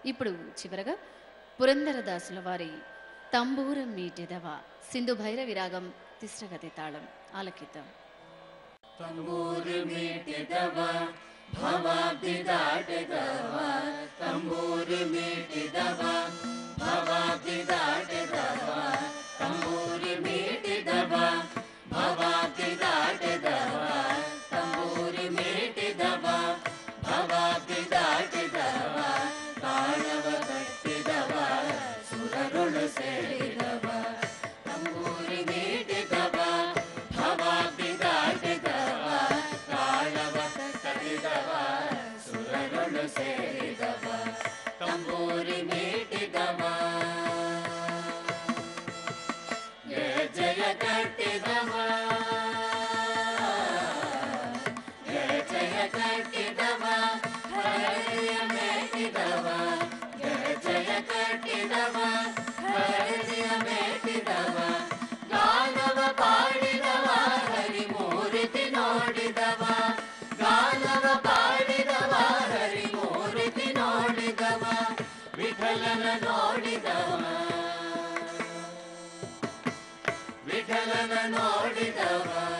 ఇప్పుడు చివరగా పురందరదాసుల వారి తంబూరం మీటెదవ సింధు భైరవి రాగం తిస్రగతి తాళం ఆలకిద్దాం. ತಂಬೂರಿ ಮೀಟಿದವ ಭವಾಬ್ದಿ ದಾಟಿದವ ತಂಬೂರಿ ಮೀಟಿದವ ಭವಾಬ್ದಿ ದಾಟಿದವ ತಂಬೂರಿ ಮೀಟಿದವ ಭವಾಬ್ದಿ ದಾಟಿದವ ತಂಬೂರಿ ಮೀಟಿದವ ಭವಾಬ್ದಿ ದಾಟಿದವ ತಾಳವ ಕಟ್ಟಿದವ ಸುರರುಳು ಸೇರಿದವ ತಂಬೂರಿ ಮೀಟಿದವ ಭವಾಬ್ದಿ ದಾಟಿದವ ತಾಳವ ಕಟ್ಟಿದವ ಸುರರುಳು ಸೇರಿದವ ತಂಬೂರಿ ಮೀಟಿದವ ಜಯ ಜಯ ಕಟ್ಟಿದವ ಜಯ ಜಯ ಕಟ್ಟಿದವ ಹರಿಯ ಮೇಟಿದವ ಜಯ ಜಯ ಕಟ್ಟಿದವ ಹರಿಯ ಮೇಟಿದವ ಗಾನವ ಪಾಡಿದವ ಹರಿ ಮೂರ್ತಿ ನೋಡಿದವ ಗಾನವ ಪಾಡಿದವ ಹರಿ ಮೂರ್ತಿ ನೋಡಿದವ ವಿಠಲನ ನೋಡಿದವ ವಿಠಲನ ನೋಡಿದವ